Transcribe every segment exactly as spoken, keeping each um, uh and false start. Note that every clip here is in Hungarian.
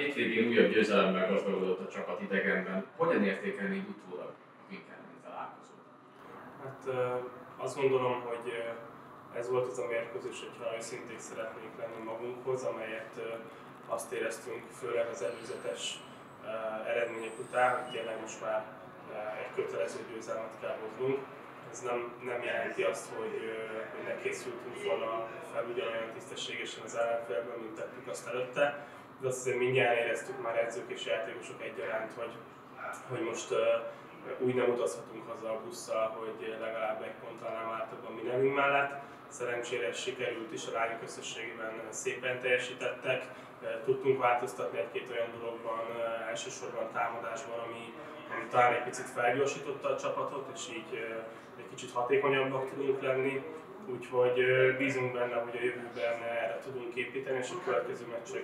hétvégén újabb győzelemmel gazdagodott a csapat idegenben. Hogyan értékelnéd utólag a Winkelmeni találkozót? Hát azt gondolom, hogy ez volt az a mérkőzés, hogyha őszinték szeretnénk lenni magunkhoz, amelyet azt éreztünk, főleg az előzetes eredmények után, hogy tényleg most már egy kötelező győzelmet kell hoznunk. Ez nem, nem jelenti azt, hogy, hogy ne készültünk volna fel ugyanolyan tisztességesen az ellenfélből, mint tettük azt előtte. De azt azért mindjárt éreztük már edzők és játékosok egyaránt, hogy, hogy most uh, úgy nem utazhatunk haza a busszal, hogy legalább egy ponttal nem álltak a mi nevünk mellett. Szerencsére sikerült is, a lányok összességében szépen teljesítettek. Tudtunk változtatni egy-két olyan dologban, uh, elsősorban támadásban, ami, ami talán egy picit felgyorsította a csapatot, és így uh, egy kicsit hatékonyabbak tudunk lenni. Úgyhogy bízunk benne, hogy a jövőben erre tudunk építeni, és a következő meccsek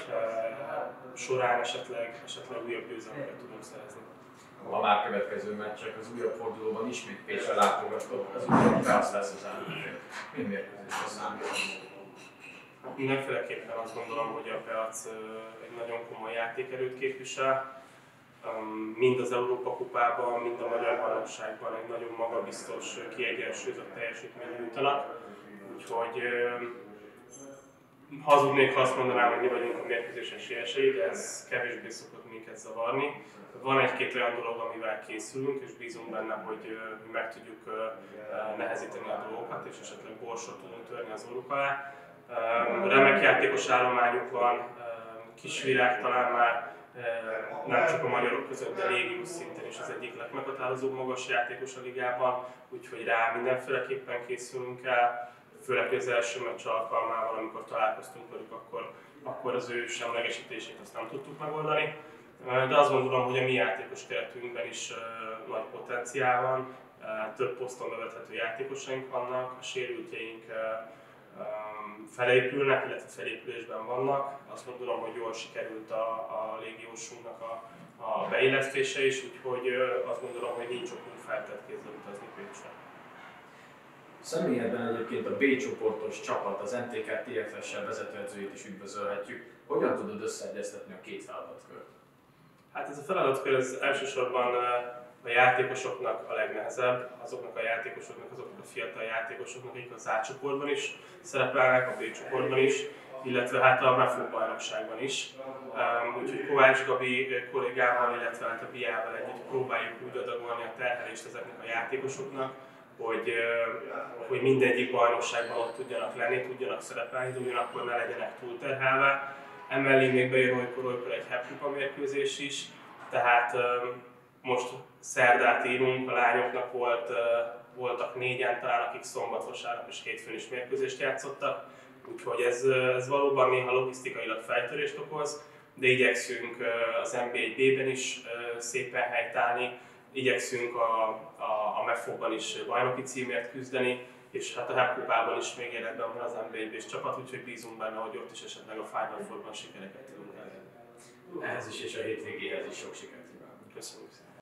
során esetleg, esetleg újabb győzelmeket tudunk szerezni. A már következő meccsek az újabb fordulóban ismét Pécsre látogatok, az újabb Peac lesz az ellenfél. Mi mérkőzésre számítunk? Mindenféleképpen azt gondolom, hogy a Peac egy nagyon komoly játékerőt képvisel. Mind az Európa-kupában, mind a Magyar Bajnokságban egy nagyon magabiztos, kiegyensúlyozott teljesítményt nyújtanak. Úgyhogy hazudnék, ha azt mondanám, hogy mi vagyunk a mérkőzés esélyesei, de ez kevésbé szokott minket zavarni. Van egy-két olyan dolog, amivel készülünk, és bízunk benne, hogy meg tudjuk nehezíteni a dolgokat, és esetleg borsot tudunk törni az orruk alá. Remek játékos állományuk van, Kisvirág talán már nem csak a magyarok között, de légiós szinten is az egyik legmeghatározóbb magas játékos a ligában, úgyhogy rá mindenféleképpen készülünk el, főleg az első meccs alkalmával, amikor találkoztunk velük, akkor, akkor az ő semlegesítését azt nem tudtuk megoldani. De azt gondolom, hogy a mi játékos keretünkben is nagy potenciál van, több poszton bevethető játékosaink vannak, a sérültjeink felépülnek, illetve felépülésben vannak. Azt gondolom, hogy jól sikerült a, a légiósunknak a, a beillesztése is, úgyhogy azt gondolom, hogy nincs okunk feltett kézzel utazni Pécsre. Személyedben egyébként a B csoportos csapat, az en té ká té ef es-sel vezetőedzőjét is üdvözölhetjük. Hogyan tudod összeegyeztetni a két feladatkört? Hát ez a feladatkör ez elsősorban a játékosoknak a legnehezebb, azoknak a játékosoknak, azoknak a fiatal játékosoknak, akik az A csoportban is szerepelnek, a B csoportban is, illetve hát a MEFO bajnokságban is. Úgyhogy Kovács Gabi kollégával, illetve hát a Biával együtt próbáljuk úgy adagolni a terhelést ezeknek a játékosoknak, hogy, hogy mindegyik bajnokságban ott tudjanak lenni, tudjanak szerepelni, de ugyanakkor ne legyenek túlterhelve. Emellé még bejön olykor-olykor egy hepkupa mérkőzés is, tehát most szerdát írunk, a lányoknak volt, voltak négyen talán, akik szombat, vasárnap és hétfőn is mérkőzést játszottak, úgyhogy ez, ez valóban néha logisztikailag fejtörést okoz, de igyekszünk az en bé egy bé-ben is szépen helytállni, igyekszünk a, a, a MEFO-ban is bajnoki címért küzdeni, és hát a hepkupában is még életben van az en bé egy bé-s csapat, úgyhogy bízunk benne, hogy ott is esetleg a Final Four-ban sikereket tudunk elérni. Ehhez is és a hétvégéhez is sok sikert kívánok. Köszönjük szépen!